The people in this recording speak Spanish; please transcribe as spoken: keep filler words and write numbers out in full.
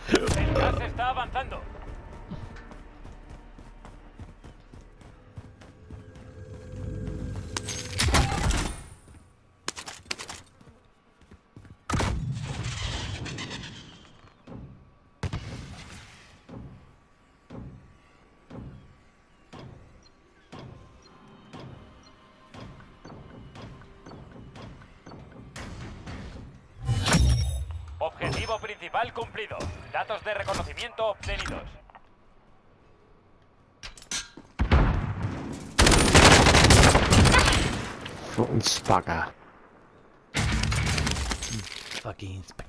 El gas está avanzando. Objetivo principal cumplido. Datos de reconocimiento obtenidos. Fucking spagger. Fucking